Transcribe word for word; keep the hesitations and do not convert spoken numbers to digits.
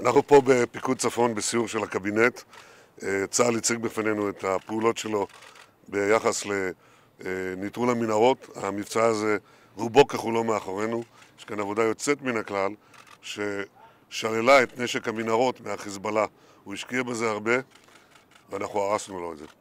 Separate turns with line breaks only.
אנחנו פה בפיקוד צפון בסיור של הקבינט. צה"ל הציג בפנינו את הפעולות שלו ביחס לניטרול המנהרות. המבצע הזה רובו ככולו מאחורינו. יש כאן עבודה יוצאת מן הכלל ששללה את נשק המנהרות מהחיזבאללה. הוא השקיע בזה הרבה ואנחנו הרסנו לו את זה.